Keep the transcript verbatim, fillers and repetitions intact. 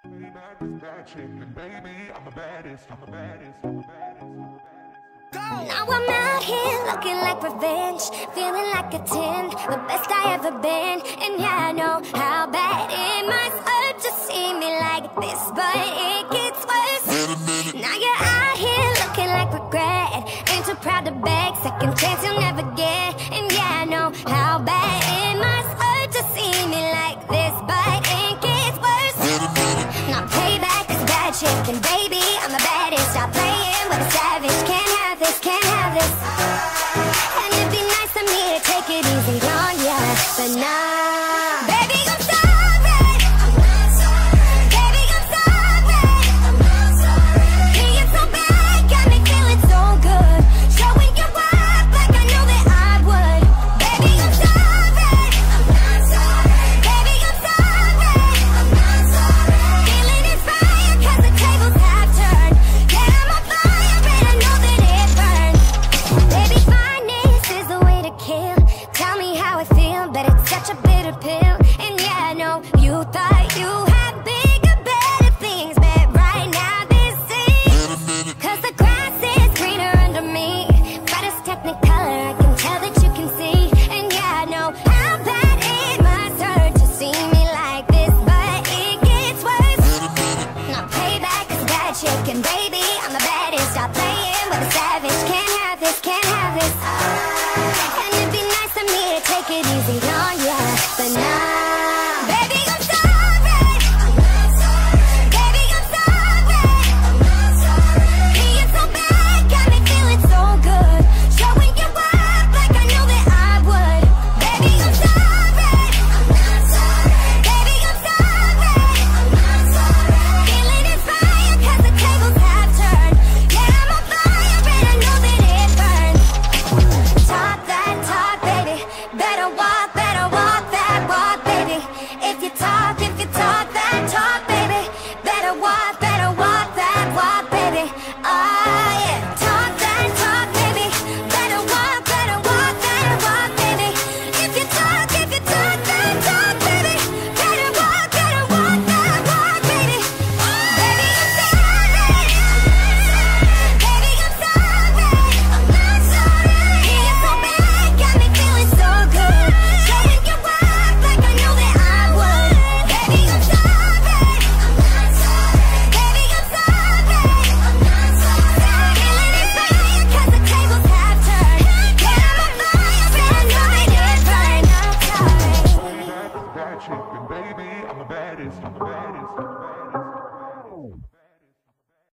Now I'm out here looking like revenge, feeling like a ten, the best I ever been. And yeah, I know how bad it must hurt to see me like this, but it gets worse. Now you're out here looking like regret, ain't too proud to beg, second chance you'll never get. And yeah, I know how bad it must hurt to see me like this, but it gets worse. Now payback is bad shit, and baby, I'm the baddest. Stop playing with a savage, can't have this, can't have this. And it'd be nice of me to take it easy on ya, but nah, baby, I'm sorry. I'm not sorry. Baby, I'm sorry. I'm not sorry. Being so bad got me feeling so good, showing you up like I know that I would. Baby, I'm sorry. I'm not sorry. Baby, I'm sorry. I'm not sorry. Feeling inspired 'cause the tables have turned. Yeah, I'm on fire and I know that it burns. Baby, fineness is the way to kill. Tell me how I feel, but it's such a bitter pill. And yeah, I know you thought you had bigger, better things, but right now this is 'cause the grass is greener under me. Brightest technicolor, I can tell that you can see. And yeah, I know how bad it must hurt to see me like this, but it gets worse. Now payback is bad chicken, baby, I'm the baddest. Stop playing with a savage, can't have this, can't have this. And it'd be nice of me to take it easy on ya, but nah, baby, I'm sorry. I'm not sorry. Baby, I'm sorry. I'm not sorry. Being so bad got me feeling so good, showing you up like I know that I would. Baby, I'm sorry. I'm not sorry. Baby, I'm sorry. I'm not sorry. Feeling inspired 'cause the tables have turned. Yeah, I'm on fire and I know that it burns. Talk that talk, baby, better walk, better walk that walk, baby. If you talk, if you talk that talk, baby, better walk, better walk that walk, baby. Ah, yeah. Talk that talk, baby, better walk, better walk that walk, baby. If you talk, if you talk that talk, baby, better walk, better walk that walk, baby. Baby, I'm sorry. Baby, I'm sorry. I'm not sorry. Being so bad got me feeling so good, showing you up like I know that I would. Baby, I'm sorry. I'm not sorry. Baby, I'm sorry. I'm not sorry. Feeling inspired 'cause the tables have turned. Yeah, I'm on fire and I know that it burns. I'm sorry. Bad chicken, baby, I'm the baddest, I'm the baddest, I'm the baddest.